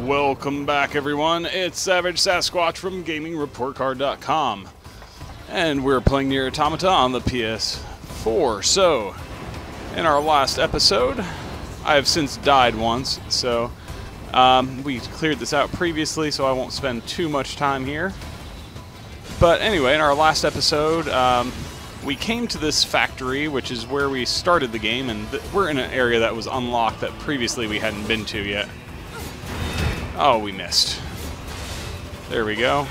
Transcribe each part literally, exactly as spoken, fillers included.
Welcome back, everyone. It's Savage Sasquatch from gaming report card dot com. And we're playing Nier Automata on the P S four. So, in our last episode, I have since died once, so um, we cleared this out previously, so I won't spend too much time here. But anyway, in our last episode, um, we came to this factory, which is where we started the game, and th we're in an area that was unlocked that previously we hadn't been to yet. Oh, we missed. There we go.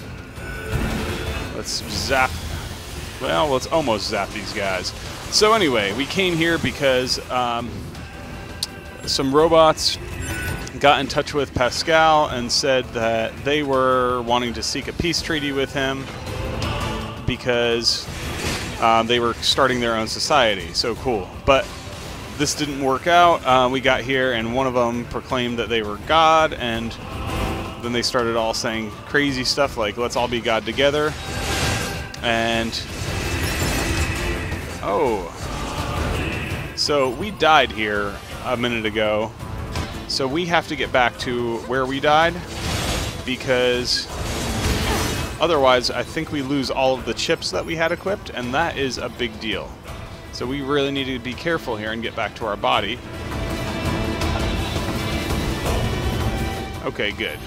Let's zap. Well, let's almost zap these guys. So anyway, we came here because um, some robots got in touch with Pascal and said that they were wanting to seek a peace treaty with him because um, they were starting their own society. So cool. But this didn't work out. Uh, we got here and one of them proclaimed that they were God, and then they started all saying crazy stuff like, let's all be God together. And oh, so we died here a minute ago, so we have to get back to where we died, because otherwise I think we lose all of the chips that we had equipped, and that is a big deal. So we really need to be careful here and get back to our body. Okay, good.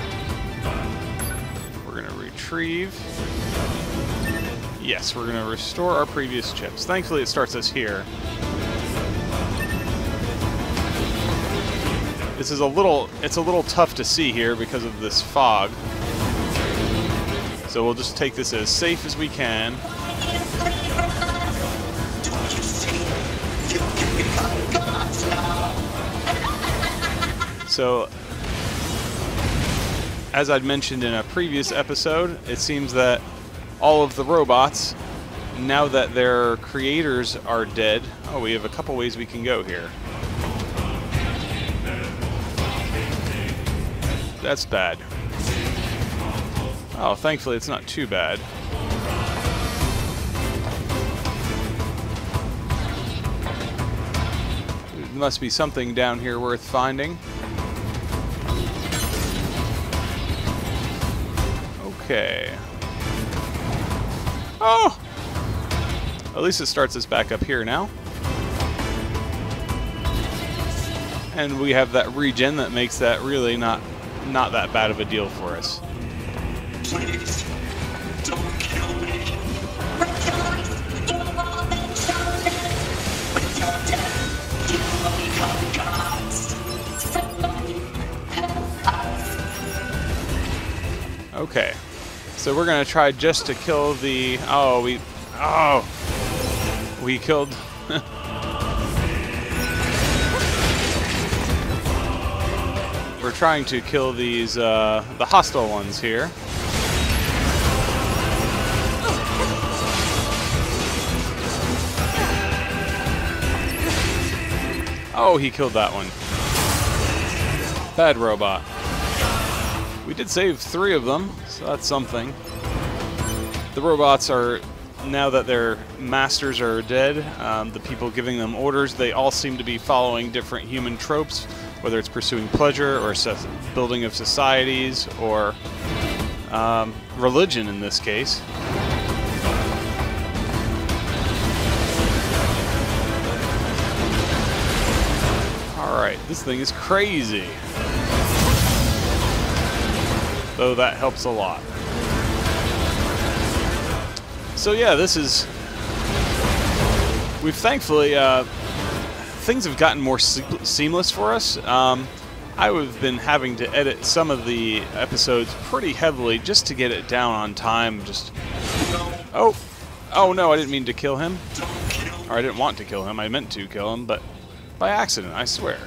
We're going to retrieve. Yes, we're going to restore our previous chips. Thankfully, it starts us here. This is a little, it's a little tough to see here because of this fog. So we'll just take this as safe as we can. So, as I'd mentioned in a previous episode, it seems that all of the robots, now that their creators are dead... Oh, we have a couple ways we can go here. That's bad. Oh, thankfully it's not too bad. There must be something down here worth finding. Okay. Oh! At least it starts us back up here now. And we have that regen that makes that really not not that bad of a deal for us. Please, don't kill me. With your death, you will become gods. Somebody help us. Okay. So we're gonna try just to kill the... Oh, we... Oh! We killed... We're trying to kill these, uh, the hostile ones here. Oh, he killed that one. Bad robot. We did save three of them, so that's something. The robots are, now that their masters are dead, um, the people giving them orders, they all seem to be following different human tropes, whether it's pursuing pleasure or building of societies or um, religion in this case. Alright, this thing is crazy. Though that helps a lot. So yeah, this is... We've thankfully... Uh, things have gotten more se seamless for us. Um, I have been having to edit some of the episodes pretty heavily just to get it down on time. Just... Oh! Oh no, I didn't mean to kill him. Or I didn't want to kill him. I meant to kill him, but by accident, I swear.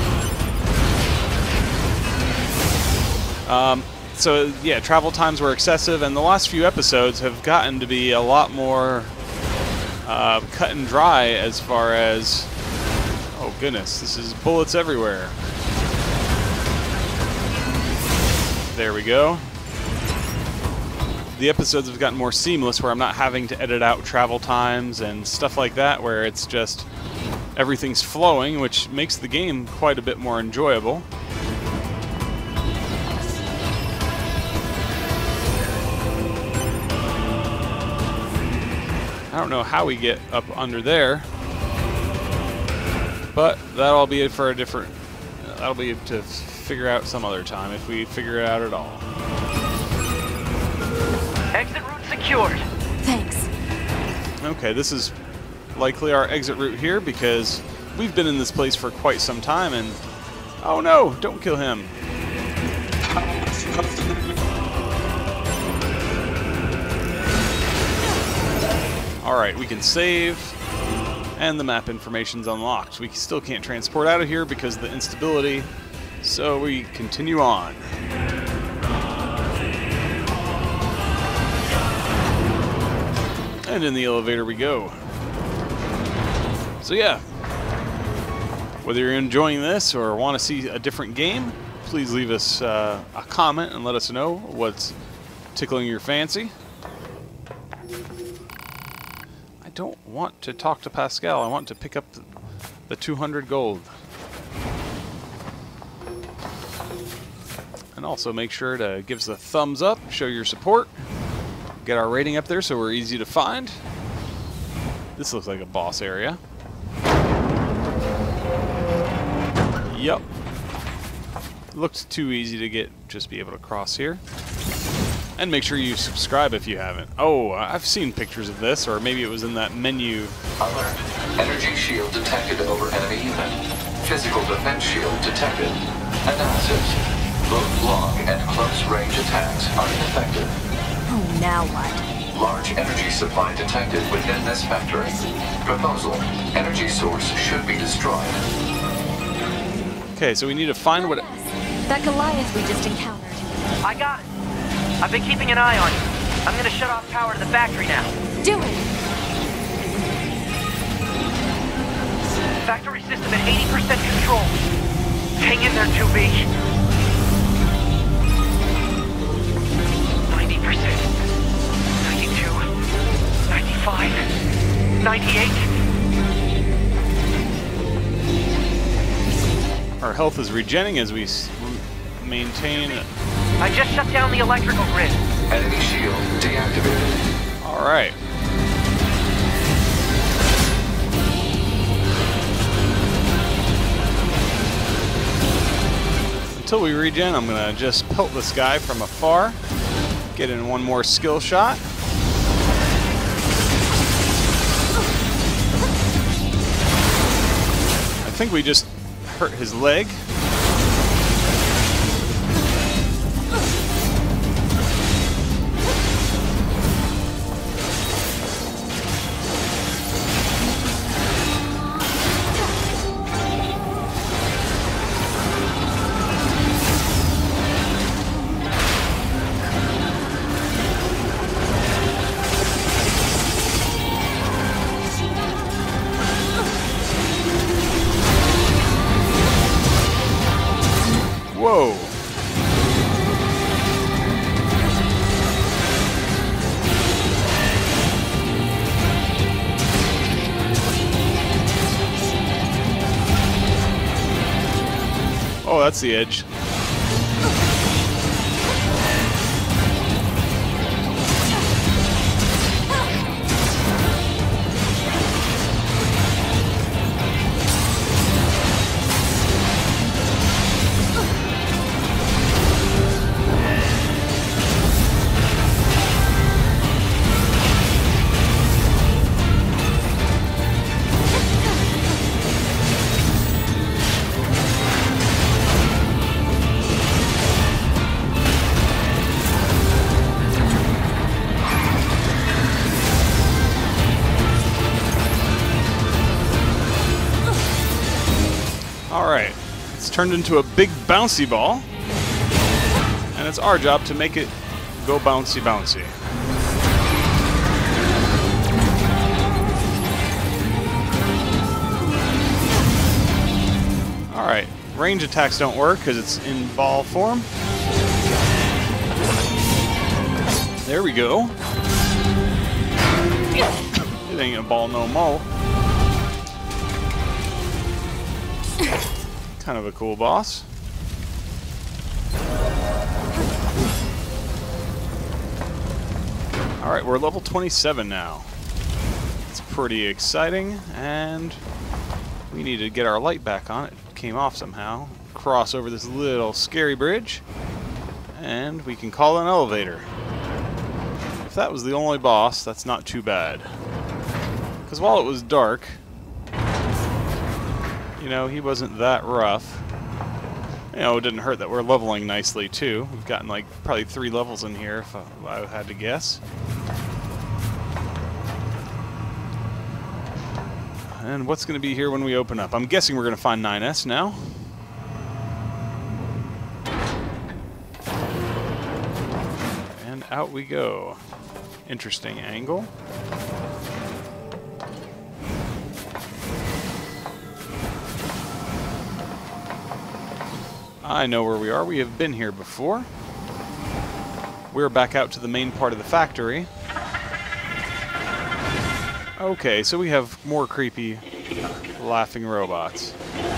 Um... So, yeah, travel times were excessive, and the last few episodes have gotten to be a lot more uh, cut and dry as far as... Oh, goodness, this is bullets everywhere. There we go. The episodes have gotten more seamless, where I'm not having to edit out travel times and stuff like that, where it's just everything's flowing, which makes the game quite a bit more enjoyable. I don't know how we get up under there, but that'll be it for a different. That'll be to figure out some other time if we figure it out at all. Exit route secured. Thanks. Okay, this is likely our exit route here because we've been in this place for quite some time and... Oh no! Don't kill him! Alright, we can save, and the map information's unlocked. We still can't transport out of here because of the instability, so we continue on. And in the elevator we go. So yeah, whether you're enjoying this or want to see a different game, please leave us uh, a comment and let us know what's tickling your fancy. I don't want to talk to Pascal. I want to pick up the, the two hundred gold. And also make sure to give us a thumbs up, show your support. Get our rating up there so we're easy to find. This looks like a boss area. Yep. Looked too easy to get, just be able to cross here. And make sure you subscribe if you haven't. Oh, I've seen pictures of this, or maybe it was in that menu. Alert. Energy shield detected over enemy unit. Physical defense shield detected. Analysis. Both long and close range attacks are ineffective. Oh, now what? Large energy supply detected within this factory. Proposal. Energy source should be destroyed. Okay, so we need to find what... That Goliath we just encountered. I got it. I've been keeping an eye on you. I'm gonna shut off power to the factory now. Do it! Factory system at eighty percent control. Hang in there, two B. ninety percent. ninety-two. ninety-five. ninety-eight. Our health is regenerating as we s maintain... I just shut down the electrical grid. Enemy shield deactivated. Alright. Until we regen, I'm gonna just pelt this guy from afar. Get in one more skill shot. I think we just hurt his leg. Whoa. Oh, that's the edge. Alright, it's turned into a big bouncy ball, and it's our job to make it go bouncy bouncy. Alright, range attacks don't work because it's in ball form. There we go. It ain't a ball no mo. Kind of a cool boss. Alright, we're level twenty-seven now. pretty exciting, and we need to get our light back on. It came off somehow. Cross over this little scary bridge, and we can call an elevator. If that was the only boss, that's not too bad. Because while it was dark, you know, he wasn't that rough. You know, it didn't hurt that we're leveling nicely, too. We've gotten, like, probably three levels in here, if I, I had to guess. And what's going to be here when we open up? I'm guessing we're going to find nine S now. And out we go. Interesting angle. I know where we are. We have been here before. We're back out to the main part of the factory. Okay, so we have more creepy, laughing robots.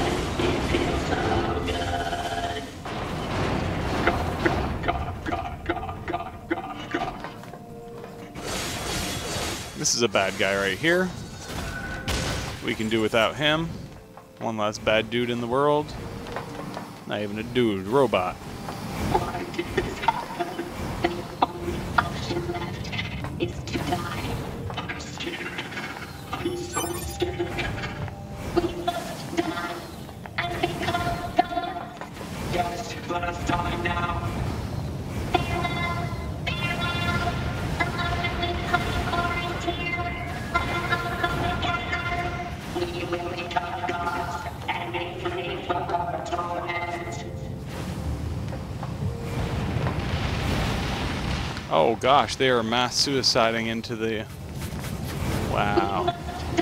This is a bad guy right here. We can do without him. One less bad dude in the world. Not even a dude, robot. Why did this happen? The only option left is to die. I'm scared. I'm so scared. We must die and become gods. Yes, let us die now. Farewell, farewell. Unlikely coming here. We will become gods and be free from our torment. Oh gosh, they are mass suiciding into the... Wow.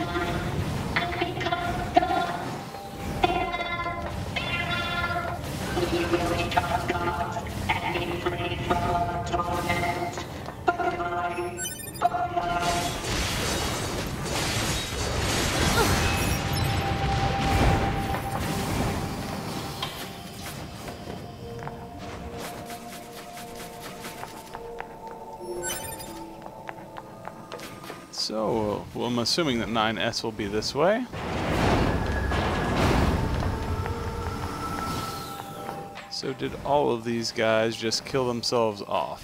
So, well, I'm assuming that nine S will be this way. So did all of these guys just kill themselves off?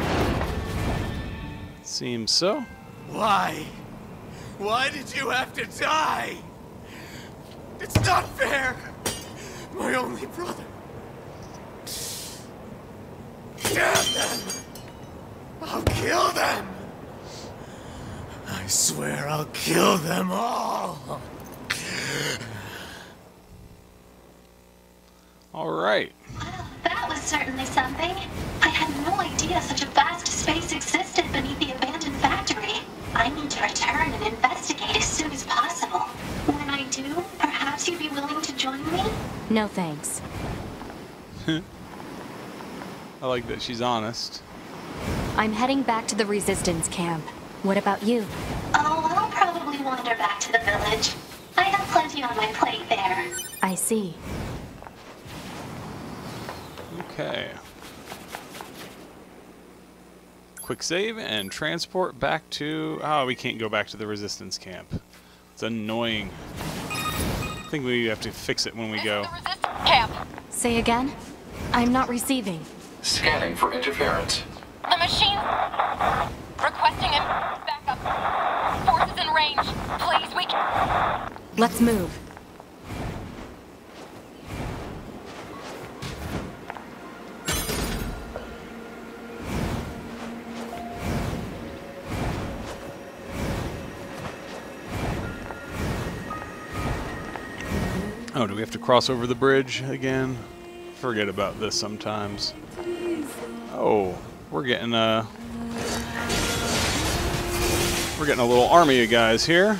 Seems so. Why? Why did you have to die? It's not fair! My only brother. Damn them! I'll kill them! I swear I'll kill them all! Alright. Well, that was certainly something. I had no idea such a vast space existed beneath the abandoned factory. I need to return and investigate as soon as possible. When I do, perhaps you'd be willing to join me? No thanks. I like that she's honest. I'm heading back to the resistance camp. What about you? Oh, I'll probably wander back to the village. I have plenty on my plate there. I see. Okay. Quick save and transport back to... Oh, we can't go back to the resistance camp. It's annoying. I think we have to fix it when we go. Camp. Say again? I'm not receiving. Scanning for interference. The machine requesting him backup. Forces in range. Please, we can... Let's move. Oh, do we have to cross over the bridge again? Forget about this sometimes. Oh, we're getting a... We're getting a little army of guys here.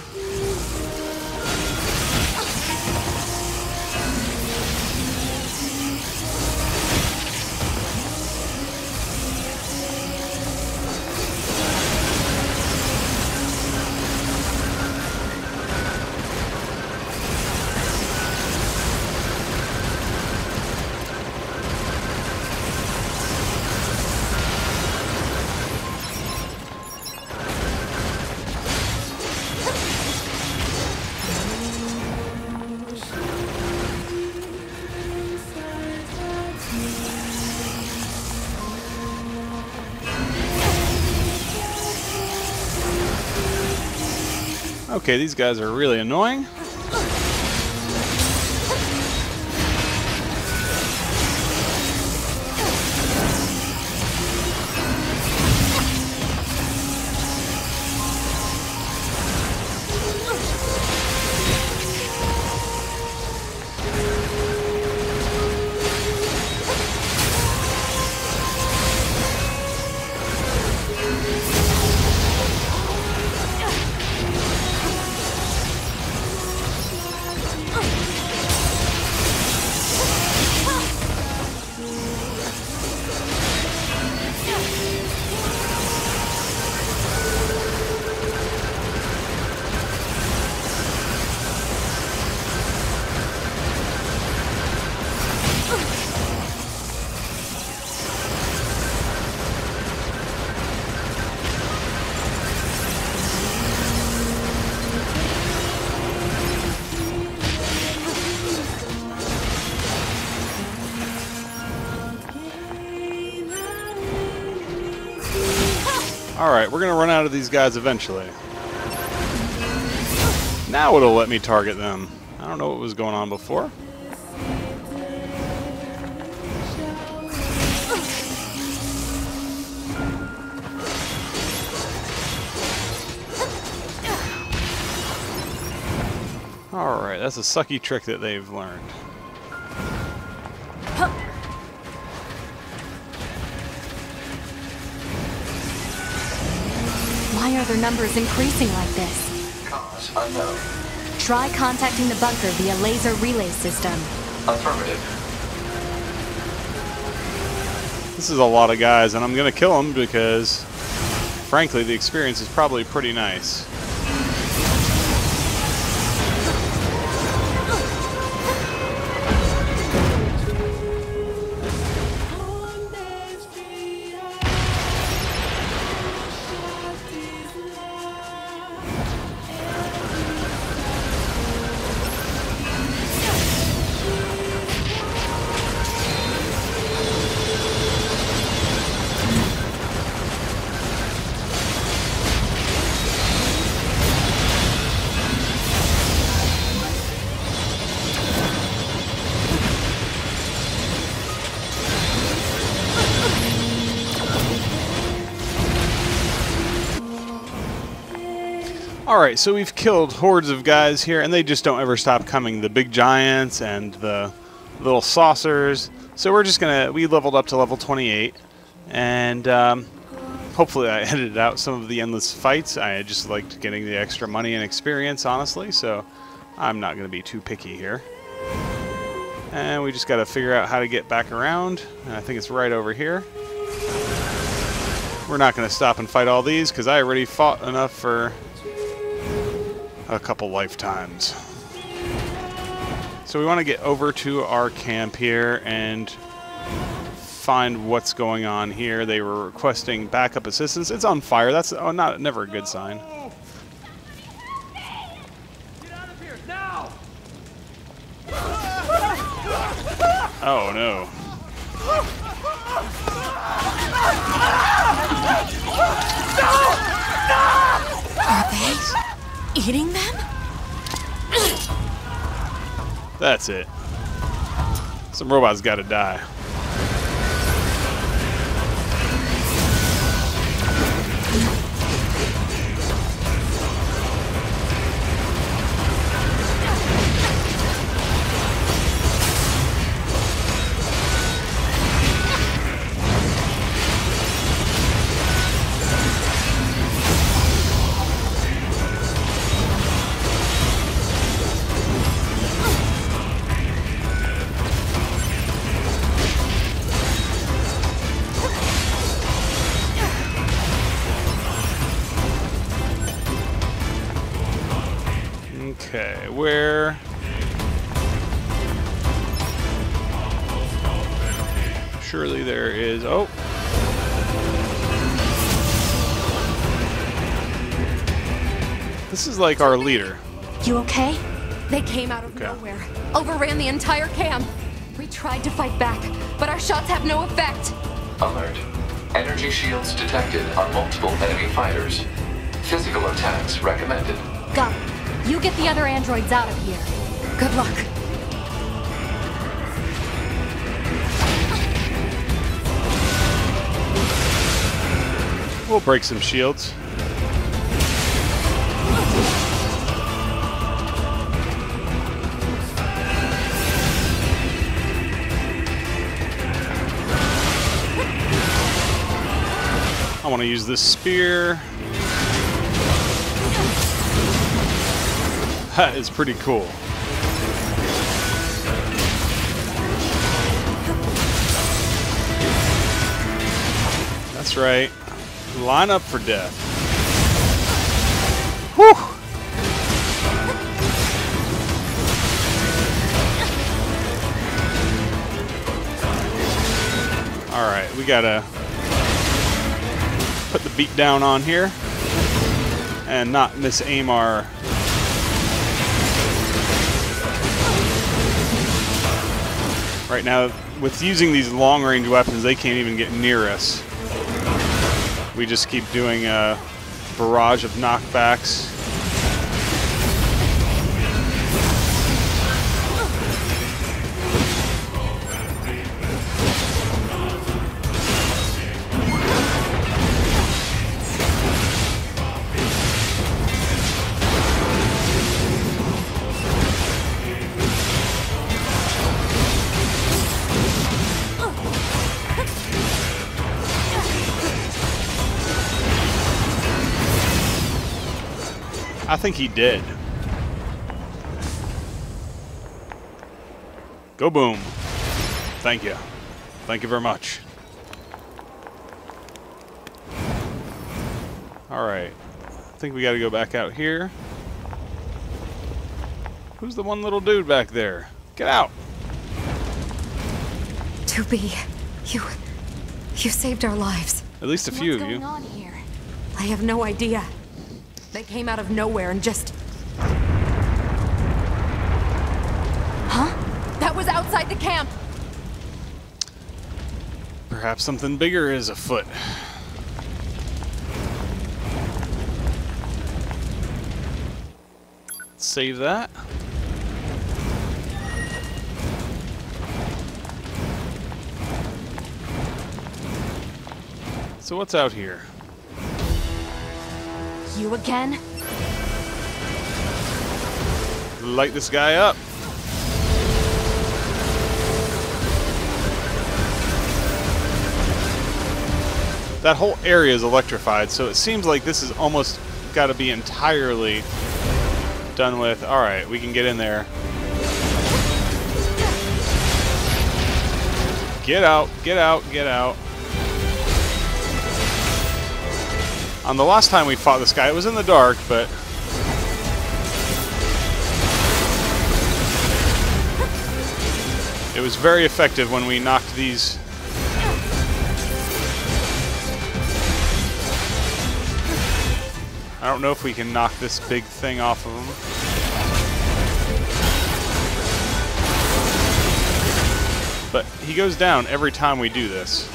Okay, these guys are really annoying. Alright, we're gonna run out of these guys eventually. Now it'll let me target them. I don't know what was going on before. Alright, that's a sucky trick that they've learned. Why are their numbers increasing like this? Cause unknown. Try contacting the bunker via laser relay system. Affirmative. This is a lot of guys, and I'm gonna kill them because, frankly, the experience is probably pretty nice. Alright, so we've killed hordes of guys here, and they just don't ever stop coming. The big giants and the little saucers. So we're just gonna, we leveled up to level twenty-eight, and um, hopefully I edited out some of the endless fights. I just liked getting the extra money and experience, honestly, so I'm not gonna be too picky here. And we just gotta figure out how to get back around, and I think it's right over here. We're not gonna stop and fight all these, because I already fought enough for a couple lifetimes. So we want to get over to our camp here and find what's going on here. They were requesting backup assistance. It's on fire. That's oh, not never a good sign. Get out of here now! Oh no. Are they eating them? That's it. Some robots gotta die. Okay, where... Surely there is... Oh! This is like our leader. You okay? They came out of Okay. nowhere, overran the entire camp. We tried to fight back, but our shots have no effect. Alert. Energy shields detected on multiple enemy fighters. Physical attacks recommended. Got it. You get the other androids out of here. Good luck. We'll break some shields. I want to use this spear. That is pretty cool. That's right. Line up for death. Whew! Alright, we gotta put the beat down on here and not misaim our right now. With using these long-range weapons, they can't even get near us. We just keep doing a barrage of knockbacks. I think he did. Go boom. Thank you. Thank you very much. Alright. I think we gotta go back out here. Who's the one little dude back there? Get out! two B, you... you saved our lives. At least a few What's of you. going on here? I have no idea. They came out of nowhere and just... Huh? That was outside the camp! Perhaps something bigger is afoot. Save that. So what's out here? You again? Light this guy up. That whole area is electrified, so it seems like this is almost got to be entirely done with. Alright, we can get in there. Get out, get out, get out. On the last time we fought this guy, it was in the dark, but... it was very effective when we knocked these... I don't know if we can knock this big thing off of him. But he goes down every time we do this.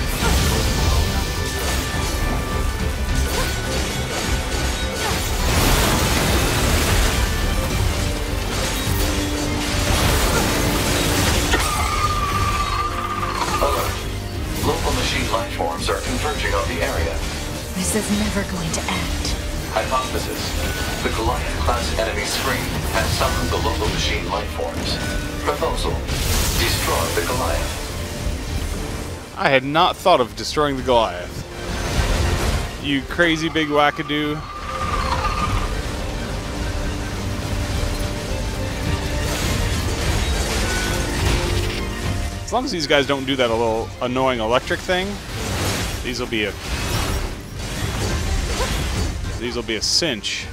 Lifeforms are converging on the area. This is never going to end. Hypothesis. The Goliath-class enemy screen has summoned the local machine lifeforms. Proposal. Destroy the Goliath. I had not thought of destroying the Goliath. You crazy big wackadoo. As long as these guys don't do that a little annoying electric thing, these will be a these will be a cinch.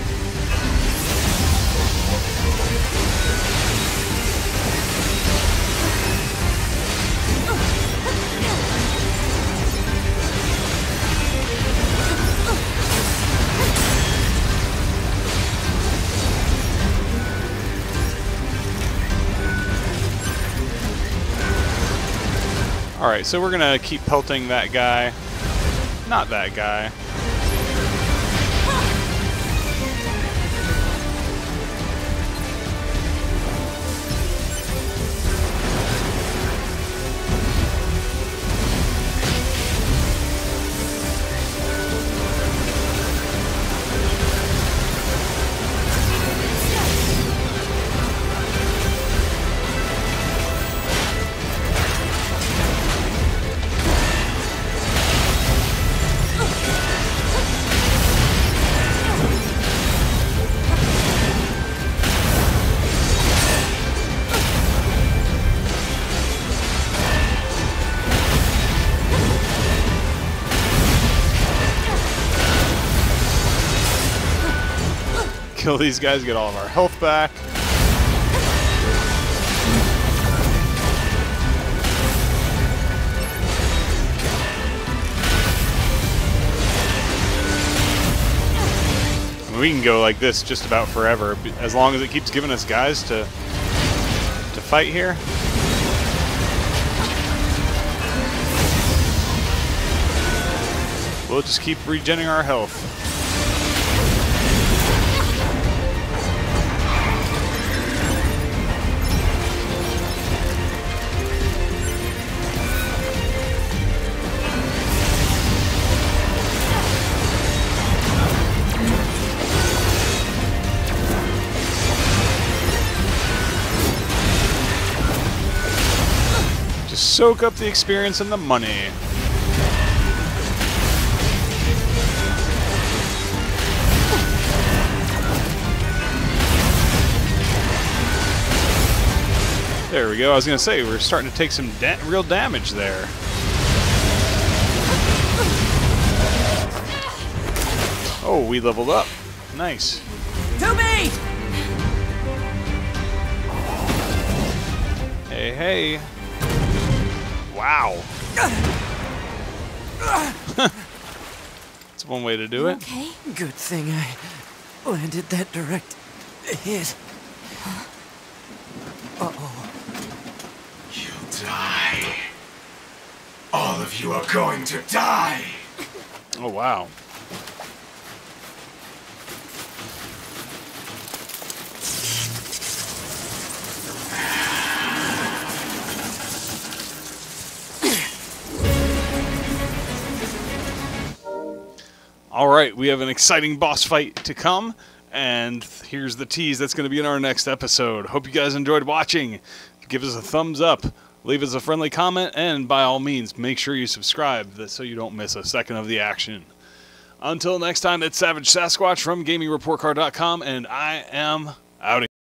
Alright, so we're gonna keep pelting that guy. Not that guy. kill these guys, get all of our health back. I mean, we can go like this just about forever, as long as it keeps giving us guys to to fight here. We'll just keep regenerating our health. Just soak up the experience and the money. There we go. I was going to say, we're starting to take some da real damage there. Oh, we leveled up. Nice. To me! Hey, hey. Wow. That's one way to do it. Okay. Good thing I landed that direct hit. Uh-oh. You'll die. All of you are going to die. Oh, wow. All right, we have an exciting boss fight to come, and here's the tease that's going to be in our next episode. Hope you guys enjoyed watching. Give us a thumbs up, leave us a friendly comment, and by all means, make sure you subscribe so you don't miss a second of the action. Until next time, it's Savage Sasquatch from gaming report card dot com, and I am out.